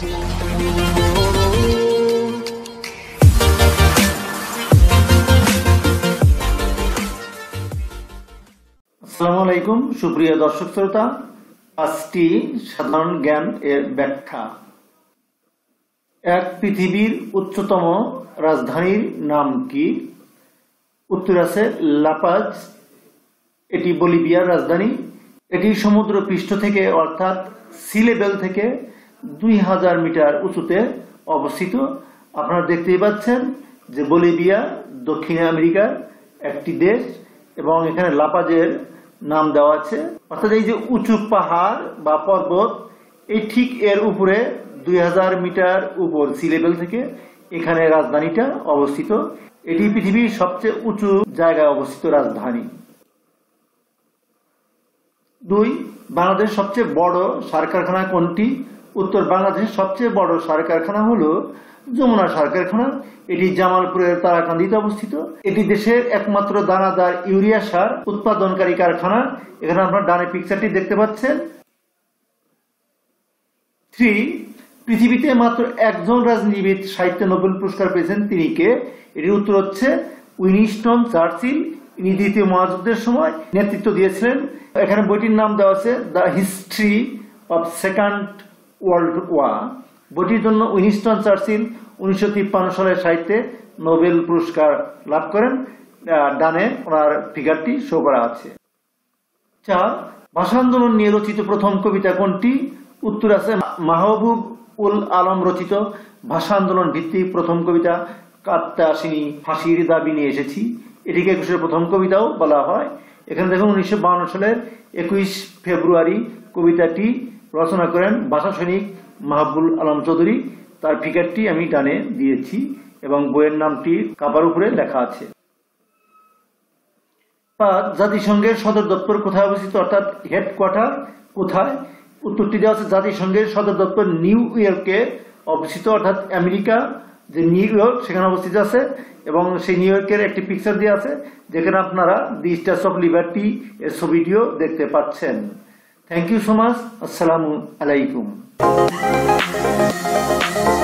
আসসালামু আলাইকুম সুপ্রিয় দর্শক শ্রোতা, আজটি সাধারণ জ্ঞান এর ব্যাখ্যা। এক পৃথিবীর উচ্চতম রাজধানীর নাম কি? উত্তর আছে লাপাজ। এটি বলিভিয়ার রাজধানী। এটি সমুদ্র পৃষ্ঠ থেকে অর্থাৎ সি লেভেল থেকে 2000 মিটার উঁচুতে অবস্থিত। আপনারা দেখতেই পাচ্ছেন যে বলিভিয়া দক্ষিণ আমেরিকার একটি দেশ এবং এখানে লাপাজের নাম দেওয়া আছে। অর্থাৎ এই যে উঁচু পাহাড় বা পর্বত, এই ঠিক এর উপরে 2000 মিটার উপর সি লেভেল থেকে এখানে রাজধানীটা অবস্থিত। এটি পৃথিবীর সবচেয়ে উঁচু জায়গায় অবস্থিত রাজধানী। 2. বাংলাদেশ সবচেয়ে বড় সার কারখানা কোনটি? উত্তর, বাংলাদেশের সবচেয়ে বড় সার কারখানা হলো যমুনা সার কারখানা। এটি জামালপুরের তারাকান্দিতে অবস্থিত। এটি দেশের একমাত্র দানাদার ইউরিয়া সার উৎপাদনকারী কারখানা। এখানে আপনার ডানে পিকচারটি দেখতে পাচ্ছেন। 3. পৃথিবীতে মাত্র একজন রাজনীতিবিদ সাহিত্যে নোবেল পুরস্কার পেয়েছেন, তিনি কে? এটির উত্তর হচ্ছে উইনস্টন চার্চিল। ইনি দ্বিতীয় মহাযুদ্ধের সময় নেতৃত্ব দিয়েছিলেন। এখানে বইটির নাম দেওয়া আছে the history of second world war. বইটির জন্য উইনস্টন চার্চিল 1953 সালে সাহিত্যে নোবেল পুরস্কার লাভ করেন। ডানে ওনার ফিগারটি শো করা আছে। 4. ভাষা আন্দোলন নিয়ে রচিত প্রথম কবিতা কোনটি? উত্তর আছে মাহবুব উল আলম রচিত ভাষা আন্দোলন ভিত্তিক প্রথম কবিতা কাঁদতে আসিনি, ফাঁসির দাবি নিয়ে এসেছি। এটিকে একুশের প্রথম কবিতাও বলা হয়। এখানে দেখুন 1952 সালের 21 ফেব্রুয়ারি কবিতাটি রচনা করেন ভাষা সৈনিক মাহবুবুল আলম চৌধুরী। তার ফিগারটি আমি ডানে দিয়েছি এবং বইয়ের নামটি কাভার উপরে লেখা আছে। 5. জাতিসংঘের সদর দপ্তর কোথায় অবস্থিত, অর্থাৎ হেডকোয়ার্টার কোথায়? উত্তরটি দেওয়া আছে জাতিসংঘের সদর দপ্তর নিউ ইয়র্কে অবস্থিত, অর্থাৎ আমেরিকা যে নিউ ইয়র্ক সেখানে অবস্থিত আছে। এবং সেই নিউ ইয়র্কের একটি পিকচার দেওয়া আছে যেখানে আপনারা দি স্ট্যাচু অফ লিবার্টি এর ছবিটিও দেখতে পাচ্ছেন। Thank you so much. আসসালামু আলাইকুম।